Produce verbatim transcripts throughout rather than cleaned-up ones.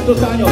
Dos años.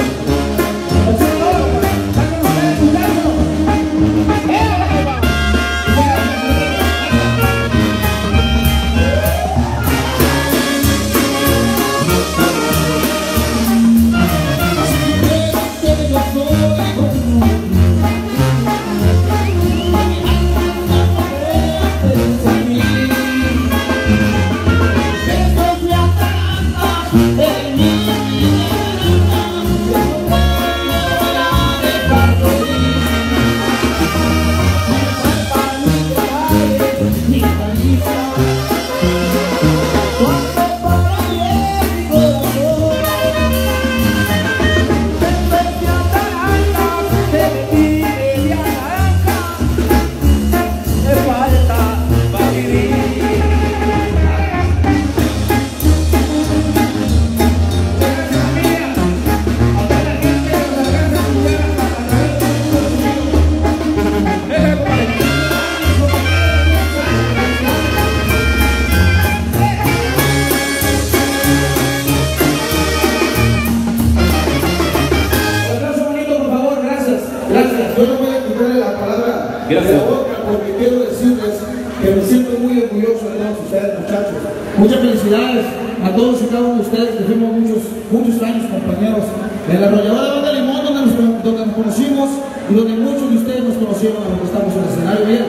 Yo no voy a quitarle la palabra Gracias. de la boca porque quiero decirles que me siento muy orgulloso de todos ustedes, muchachos. Muchas felicidades a todos y cada uno de ustedes que fuimos muchos, muchos años compañeros en la arrolladora Banda Limón, donde nos, donde nos conocimos y donde muchos de ustedes nos conocieron a los que estamos en el escenario. Bien.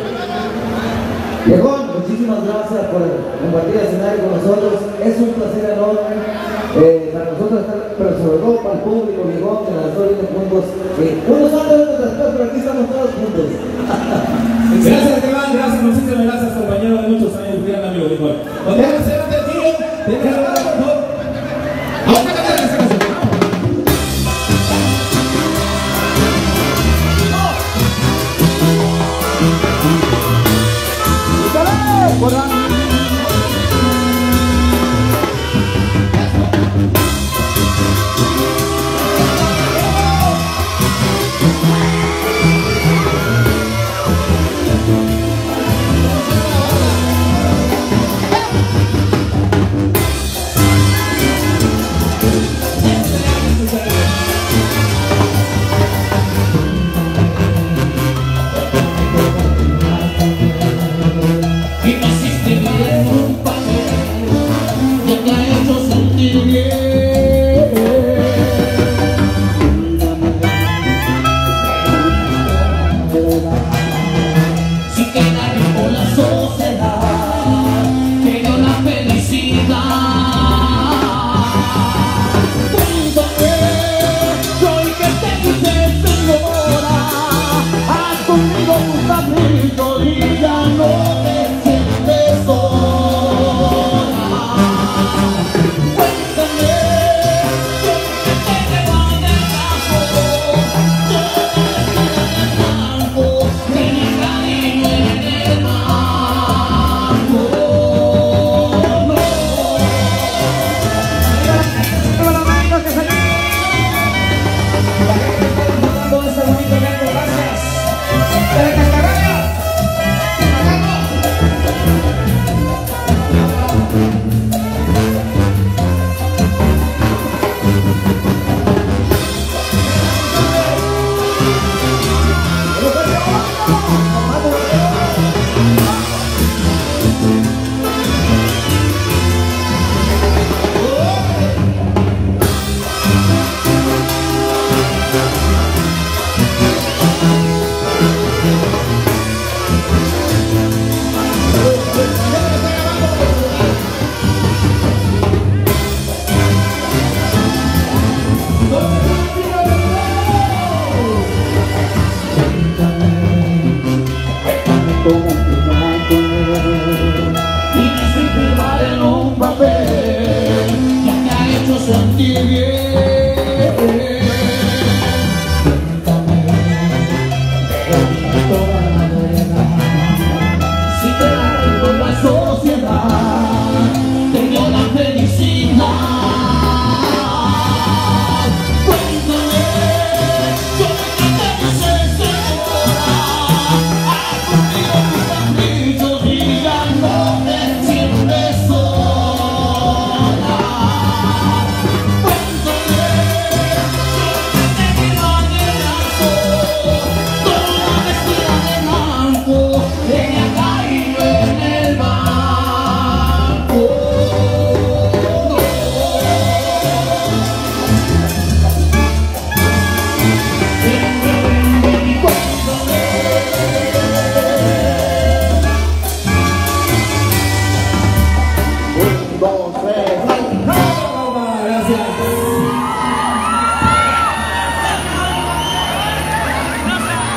Viejón, muchísimas gracias por compartir el escenario con nosotros. Es un placer enorme eh, para nosotros estar, pero sobre todo para el público, Viejón, que nos estoy viendo juntos. Eh, unos antes, otros después, pero aquí estamos todos juntos. Gracias, Esteban, gracias, muchísimas gracias, compañero de muchos años, gran amigo, Nicole. Cuando vamos a hacer antes del tío, tenemos que hablar, por favor. Vamos a cantar esta canción. Vamos.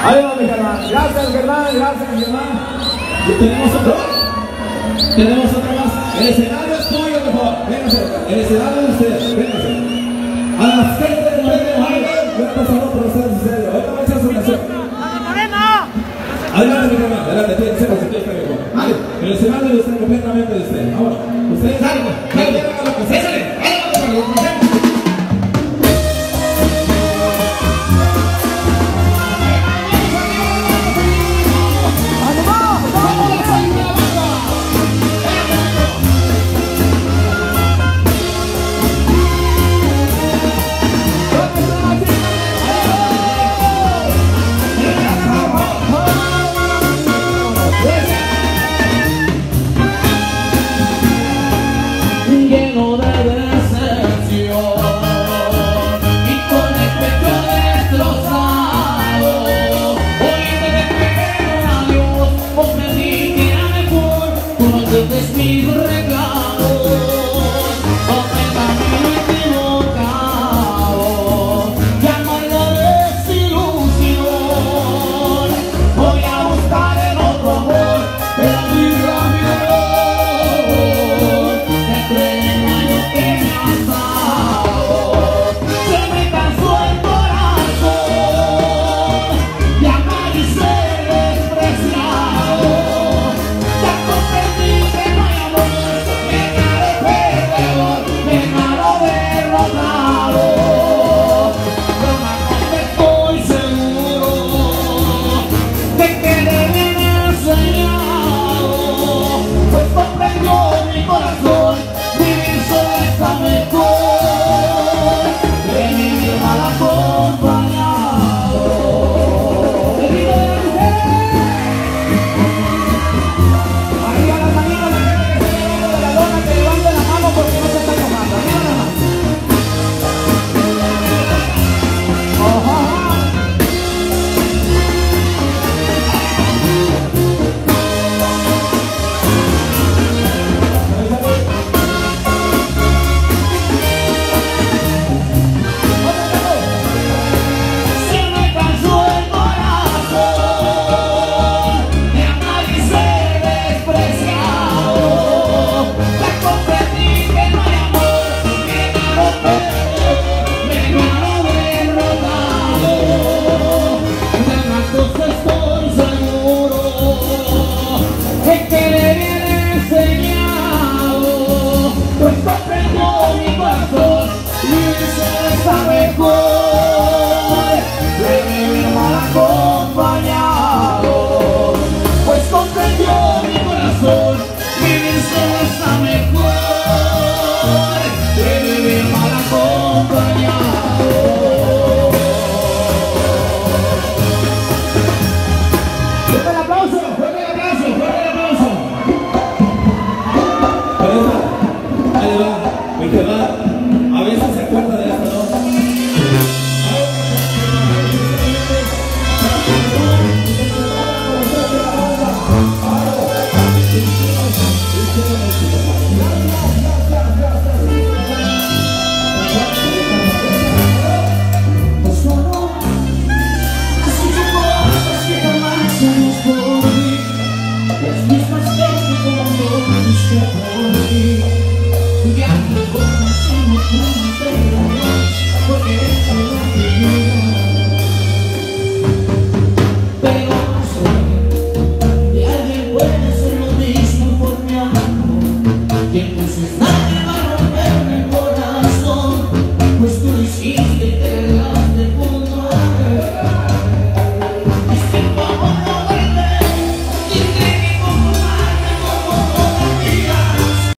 Ahí va, mi Germán. Gracias, Germán. Gracias, Germán. Y tenemos otro. Tenemos otro más. El escenario es tuyo, mejor. Véngase. El escenario es de ustedes. Véngase. A las gente de